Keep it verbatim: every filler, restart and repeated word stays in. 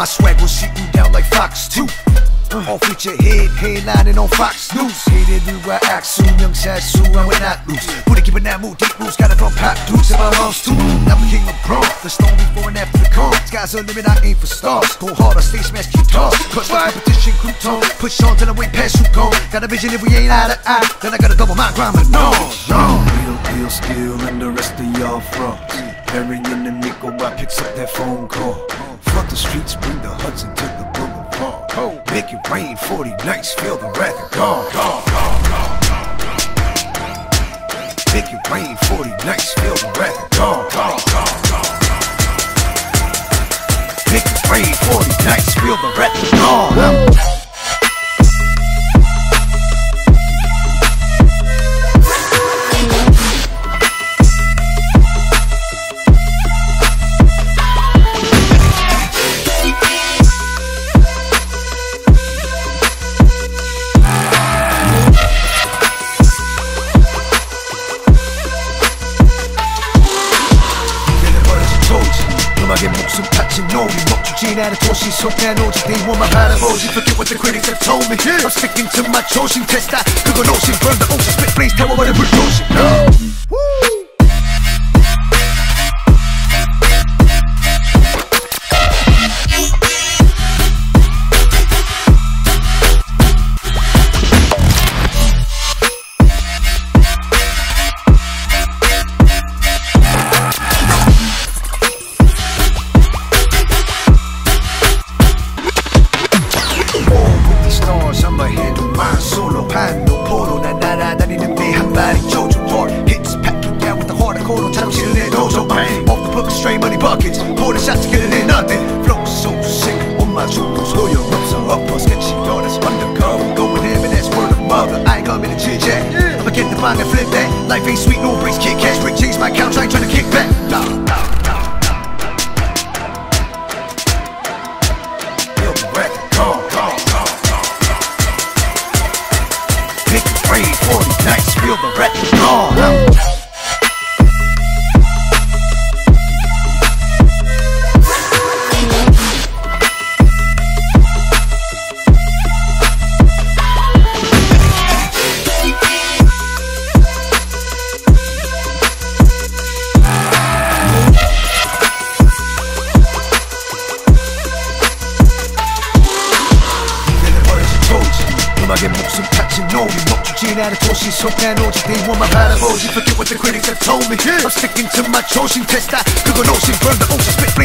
My swag will shoot you down like Fox two. All feature head, headlining on Fox News. Hated everywhere, act soon, young sad soon, I would not lose. Put it, keeping that mood, deep roots, got it from pop dudes in my lungs too. I'm the king of bronze, the stone before and after the calm. Sky's the limit, I aim for stars. Go hard, I stay smash guitars. Crush the competition, crew tone. Push on till I way past you gone. Got a vision if we ain't eye to eye, then I gotta double my grind with no. Real deal, skill, and the rest of y'all frauds. Harry and the Miko, I picks up that phone call. Fuck the streets, bring the Hudson to the boulevard. Oh, make it rain, forty nights, feel the wrath of God. God, God, God, God. Make it rain, forty nights, feel the wrath of God. God, God, God. Make it rain, forty nights, feel the wrath of God. 나를 도시 속에 오직 네 몸만 바라보지 Forget what the critics have told me I'm sticking to my chosen test I 그건 오신 burn the ocean spit blaze 태워버려 불도시 Life ain't sweet, no breaks, kick cash, break change my couch, I ain't tryna kick back. Nah, nah, nah, nah. Feel the wrath of God, God, God, God. Make it rain, forty nights, feel the wrath of God. 나를 도시 속에 오직 네 몸만 바라보지 Forget what the critics have told me I'm sticking to my chosen test I 그건 오신 burn the ocean spit